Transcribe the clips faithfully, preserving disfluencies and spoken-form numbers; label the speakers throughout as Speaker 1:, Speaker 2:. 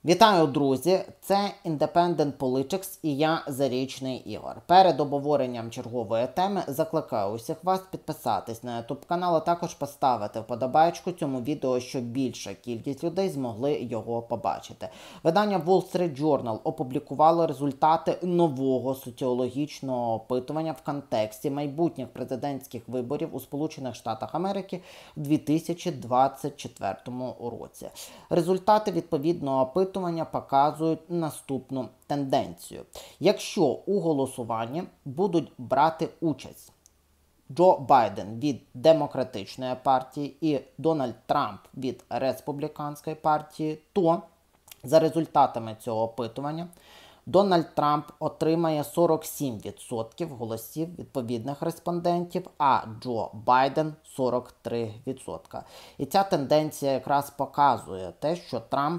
Speaker 1: Вітаю, друзі! Це Independent Politics і я, Зарічний Ігор. Перед обговоренням чергової теми закликаю усіх вас підписатись на YouTube канал, а також поставити вподобайку цьому відео, щоб більша кількість людей змогли його побачити. Видання Wall Street Journal опублікувало результати нового соціологічного опитування в контексті майбутніх президентських виборів у Сполучених Штатах Америки в дві тисячі двадцять четвертому році. Результати відповідного опитування показують наступну тенденцію. Якщо у голосуванні будуть брати участь Джо Байден від Демократичної партії і Дональд Трамп від Республіканської партії, то за результатами цього опитування Дональд Трамп отримає сорок сім відсотків голосів відповідних респондентів, а Джо Байден – сорок три відсотки. І ця тенденція якраз показує те, що Трамп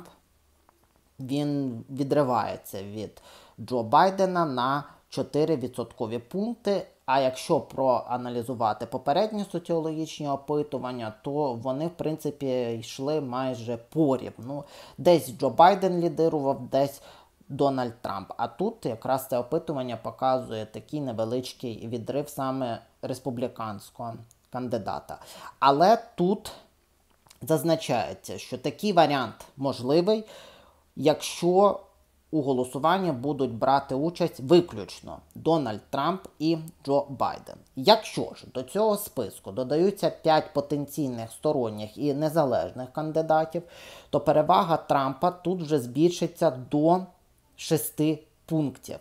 Speaker 1: він відривається від Джо Байдена на чотири відсоткові пункти. А якщо проаналізувати попередні соціологічні опитування, то вони, в принципі, йшли майже порівну. Десь Джо Байден лідирував, десь Дональд Трамп. А тут якраз це опитування показує такий невеличкий відрив саме республіканського кандидата. Але тут зазначається, що такий варіант можливий, якщо у голосуванні будуть брати участь виключно Дональд Трамп і Джо Байден. Якщо ж до цього списку додаються п'ять потенційних сторонніх і незалежних кандидатів, то перевага Трампа тут вже збільшиться до шести пунктів.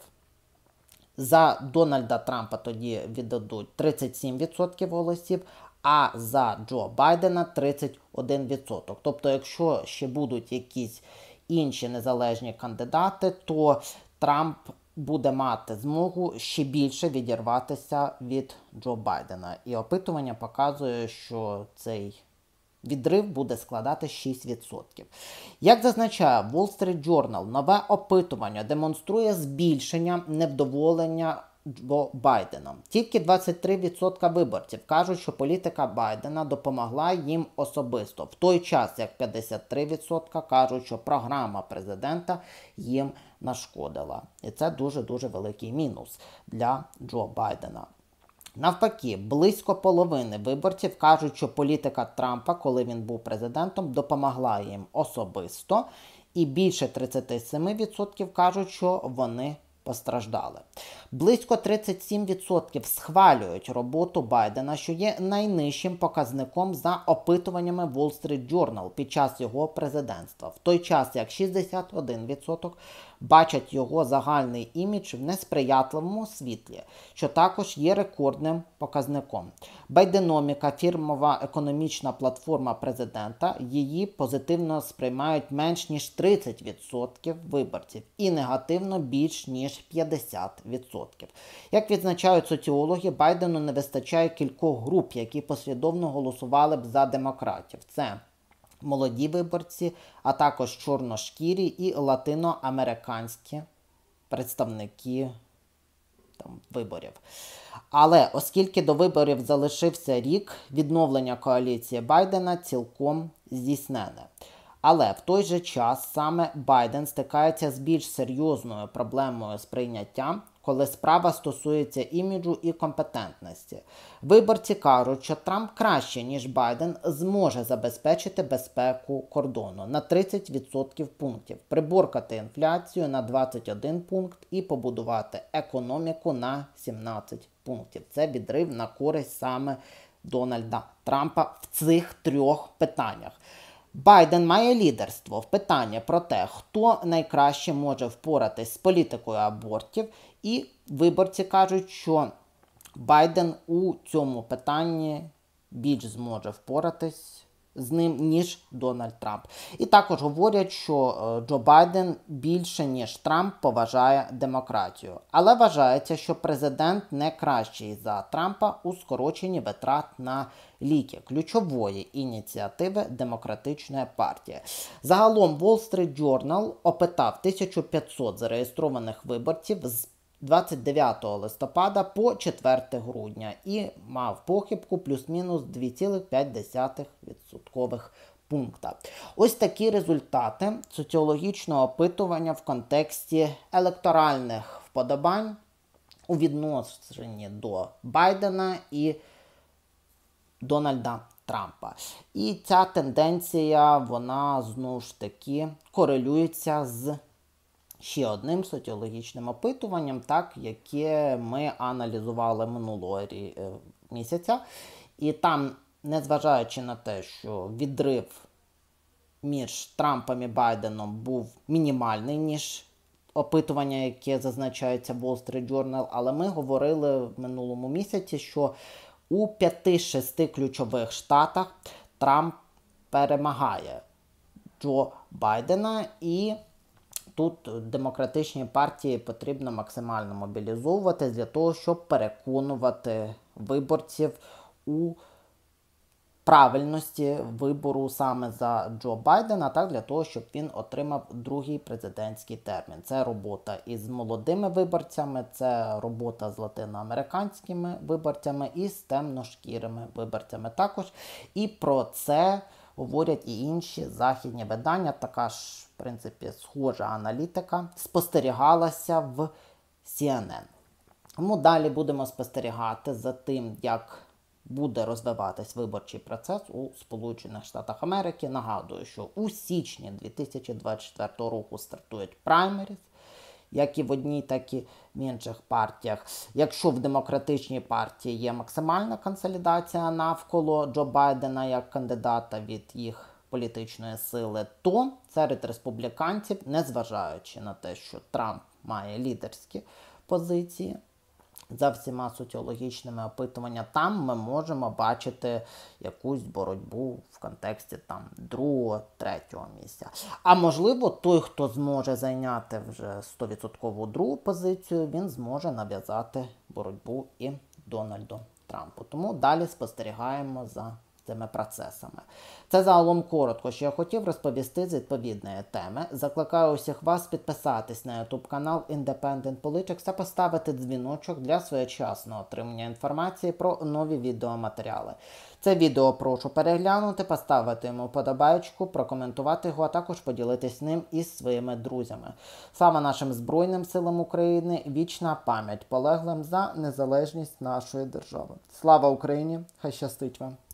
Speaker 1: За Дональда Трампа тоді віддадуть тридцять сім відсотків голосів, а за Джо Байдена тридцять один відсоток. Тобто, якщо ще будуть якісь інші незалежні кандидати, то Трамп буде мати змогу ще більше відірватися від Джо Байдена. І опитування показує, що цей відрив буде складати шість відсотків. Як зазначає Wall Street Journal, нове опитування демонструє збільшення невдоволення Джо Байденом. Тільки двадцять три відсотки виборців кажуть, що політика Байдена допомогла їм особисто, в той час як п'ятдесят три відсотки кажуть, що програма президента їм нашкодила. І це дуже-дуже великий мінус для Джо Байдена. Навпаки, близько половини виборців кажуть, що політика Трампа, коли він був президентом, допомогла їм особисто, і більше тридцять сім відсотків кажуть, що вони постраждали. Близько тридцять сім відсотків схвалюють роботу Байдена, що є найнижчим показником за опитуваннями Wall Street Journal під час його президентства. В той час, як шістдесят один відсоток бачать його загальний імідж в несприятливому світлі, що також є рекордним показником. Байденоміка, фірмова економічна платформа президента, її позитивно сприймають менш ніж тридцять відсотків виборців і негативно більш ніж п'ятдесят відсотків. Як відзначають соціологи, Байдену не вистачає кількох груп, які послідовно голосували б за демократів. Це молоді виборці, а також чорношкірі і латиноамериканські представники там, виборів. Але оскільки до виборів залишився рік, відновлення коаліції Байдена цілком здійснене. Але в той же час саме Байден стикається з більш серйозною проблемою сприйняття, коли справа стосується іміджу і компетентності. Виборці кажуть, що Трамп краще, ніж Байден, зможе забезпечити безпеку кордону на тридцять відсотків пунктів, приборкати інфляцію на двадцять один пункт і побудувати економіку на сімнадцять пунктів. Це відрив на користь саме Дональда Трампа в цих трьох питаннях. Байден має лідерство в питанні про те, хто найкраще може впоратись з політикою абортів, і виборці кажуть, що Байден у цьому питанні більш зможе впоратись з ним, ніж Дональд Трамп. І також говорять, що Джо Байден більше, ніж Трамп, поважає демократію. Але вважається, що президент не кращий за Трампа у скороченні витрат на ліки, ключової ініціативи Демократичної партії. Загалом Wall Street Journal опитав тисячу п'ятсот зареєстрованих виборців з двадцять дев'ятого листопада по четверте грудня і мав похибку плюс-мінус два цілих п'ять десятих відсоткових пункта. Ось такі результати соціологічного опитування в контексті електоральних вподобань у відношенні до Байдена і Дональда Трампа. І ця тенденція, вона знову ж таки корелюється з ще одним соціологічним опитуванням, так, яке ми аналізували минулого місяця. І там, незважаючи на те, що відрив між Трампом і Байденом був мінімальний, ніж опитування, яке зазначається в Wall Street Journal, але ми говорили в минулому місяці, що у п'яти-шести ключових штатах Трамп перемагає Джо Байдена, і тут демократичній партії потрібно максимально мобілізовувати для того, щоб переконувати виборців у правильності вибору саме за Джо Байдена, так, для того, щоб він отримав другий президентський термін. Це робота із молодими виборцями, це робота з латиноамериканськими виборцями і з темношкірими виборцями також. І про це говорять і інші західні видання. Така ж, в принципі, схожа аналітика спостерігалася в Сі Ен Ен. Тому далі будемо спостерігати за тим, як буде розвиватись виборчий процес у Сполучених Штатах Америки. Нагадую, що у січні дві тисячі двадцять четвертого року стартують праймеріз, як і в одній, так і в інших партіях. Якщо в демократичній партії є максимальна консолідація навколо Джо Байдена як кандидата від їх політичної сили, то серед республіканців, незважаючи на те, що Трамп має лідерські позиції, за всіма соціологічними опитуваннями, там ми можемо бачити якусь боротьбу в контексті там другого, третього місця. А можливо, той, хто зможе зайняти вже сто відсотків другу позицію, він зможе нав'язати боротьбу і Дональду Трампу. Тому далі спостерігаємо за цими процесами. Це загалом коротко, що я хотів розповісти з відповідної теми. Закликаю усіх вас підписатись на YouTube канал Independent Politics та поставити дзвіночок для своєчасного отримання інформації про нові відеоматеріали. Це відео прошу переглянути, поставити йому вподобайку, прокоментувати його, а також поділитись ним із своїми друзями. Слава нашим Збройним силам України, вічна пам'ять полеглим за незалежність нашої держави. Слава Україні! Хай щастить вам!